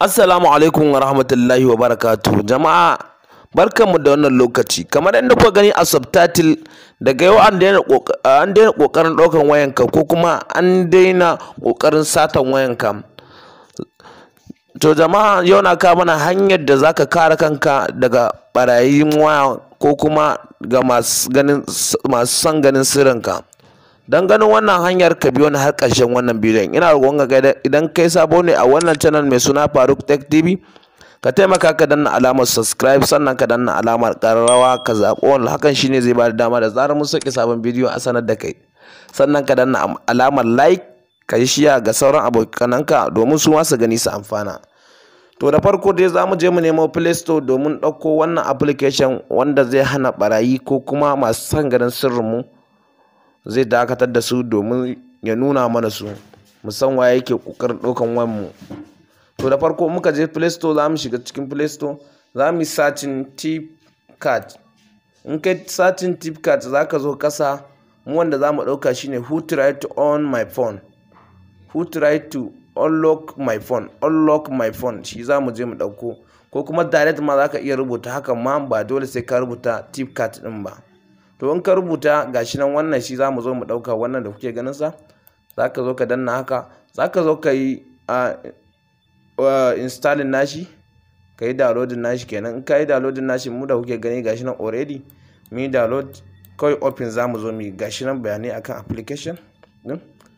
Assalamu alaikum wa rahmatullahi wa barakatuh. Jama'a barkanmu da wannan lokaci. Kamar yadda kuka gani a subtitle, daga yau an daina kokarin ɗaukan wayanka ko kuma an daina kokarin satan wayanka. To jama'a, yau na kawo mana hanyar da zaka kare kanka daga barayin waya ko kuma ga masu son ganin sirrinka. Don ganin wannan hanyar, ka biyo ni har ƙarshen wannan bidiyon. Ina roƙon ka, idan kai sabo ne a wannan channel mai suna Faruk Tech TV, ka taimaka ka danna alamar subscribe, sannan ka danna alamar kararrawa, ka zaɓi wannan. Hakan shine zai ba da dama da zarar mun saki sabon bidiyo a sanar da kai. Sannan ka danna alamar like, ka yi shiya ga sauran abokananka domin su ma su gani su amfana. To da farko dai za mu je mu nemo Play Store domin ɗauko wannan application wanda zai hana barayi ko kuma masu son ganin sirrinmu, zai dakatar da su domin ya nuna mana su, musan waye yake kokarin ɗaukan wayanmu. To da farko muka je Play Store, za mu shiga cikin Play Store, za mu yi searching tip card. In kai searching tip card, za ka zo kasa, mu wanda za mu ɗauka shine who tried to on my phone, who tried to unlock my phone, shi za mu je mu ɗauko. Ko kuma direct ma za ka iya rubuta hakan ma, ba dole sai ka rubuta tip card ɗin ba. To in ka rubuta, gashi nan wannan shi za mu zo mu ɗauka, wannan da kuke ganin sa, za ka zo ka danna haka, za ka zo ka yi installing nashi, ka yi downloading nashi kenan. In ka yi downloading nashi, mu da kuke gani gashi nan already mu yi download, kawai open za mu zo mu yi. Gashi nan bayanai akan application din,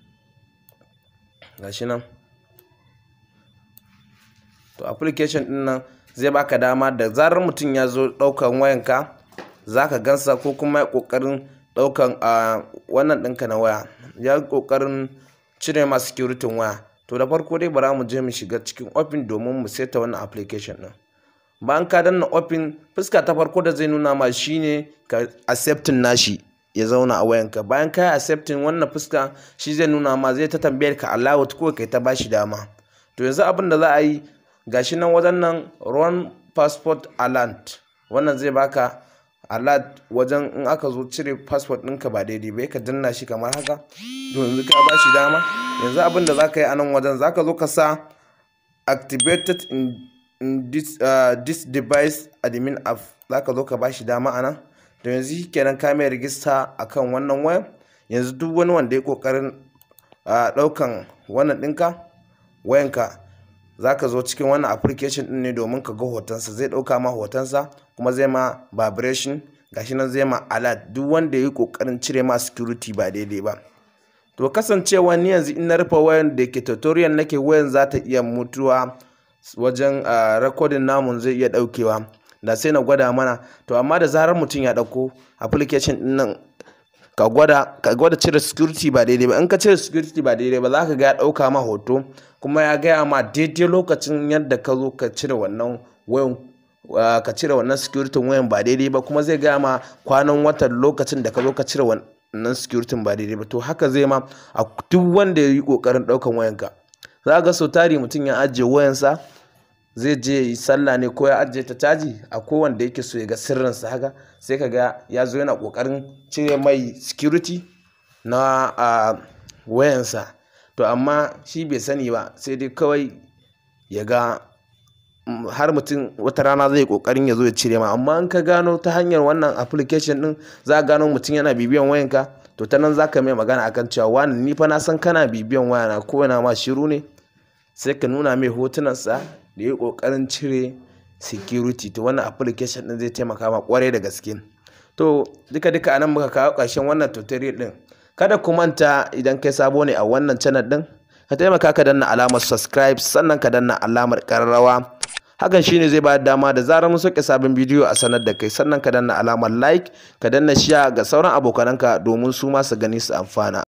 gashi nan. To application din nan zai baka dama da zarar mutum ya zo ɗaukan wayanka, za ka gansa, ko kuma ya ƙoƙarin ɗaukan wannan ɗinka na waya, ya ƙoƙarin cire ma security waya. To da farko dai bara mu je mu shiga cikin open domin mu seta wannan application ɗin. Bayan ka danna open, fuska ta farko da zai nuna ma shine ka accepting nashi ya zauna a wayanka. Bayan ka yi accepting wannan fuska, shi zai nuna ma, zai ta tambayar ka allow ko kai ta bashi dama. To yanzu abin da za a yi, gashi nan wajen nan run passport alert, wannan zai baka alert wajen in aka zo cire passport ɗinka ba daidai ba, ka danna shi kamar haka. To yanzu ka ba shi dama. Yanzu abin da za ka yi a nan wajen, za ka zo ka sa activated in this device admin app, za ka zo ka ba shi dama a nan. To yanzu kenan ka mai rigista akan wannan wayan. Yanzu duk wani wanda ya ƙoƙarin ɗaukan wannan ɗinka wayanka, za ka zo cikin wannan application ɗin ne domin ka ga hotonsa. Zai ɗauka ma hotonsa, kuma zai ma vibration, gashi nan zai ma alert, duk wanda ya yi ƙoƙarin cire ma security ba daidai ba. To kasancewa ni yanzu in na rufe wayan da ke tutorial nake, wayan za ta iya mutuwa wajen recording namun zai iya ɗaukewa, da sai na gwada mana. To amma da zarar mutum ya ɗauko application ɗin nan, ka gwada cire security ba daidai ba. In ka cire security ba daidai ba, za ka ga ya ɗauka ma hoto, kuma ya gaya ma daidai lokacin yadda ka zo ka cire wannan wayan, ka cire wannan security wayan ba daidai ba, kuma zai gaya ma kwanan watan lokacin da ka zo ka cire wannan security ba daidai ba. To haka zai ma a duk wanda ya yi ƙoƙarin ɗaukan wayanka. Za ga sau tari mutum ya ajiye wayansa, zai je yi sallah ne ko ya ajiye ta caji, a kowanne yake so ya ga sirrinsa haka, sai ka ga ya zo yana ƙoƙarin cire mai security na wayansa. To amma shi bai sani ba, sai dai kawai ya ga har mutum wata rana zai ƙoƙarin ya zo ya cire ma. Amma in ka gano ta hanyar wannan application ɗin, za ka gano mutum yana bibiyan wayanka, to ta nan za ka mai magana akan cewa wani, ni fa na san kana bibiyan wayana, ko yana ma shiru ne, sai ka nuna mai hotunansa da ya yi ƙoƙarin cire security. To wannan application ɗin zai taimaka ma ƙwarai da gaske. To duka a nan muka kawo ƙarshen wannan tutorial ɗin. Kada ku manta, idan kai sabo ne a wannan channel ɗin, ka taimaka ka danna alamar subscribe, sannan ka danna alamar kararrawa. Hakan shine zai ba da dama da zarar mun sauke sabon bidiyo a sanar da kai. Sannan ka danna alamar like, ka danna share ga sauran abokananka domin su ma su gani su amfana.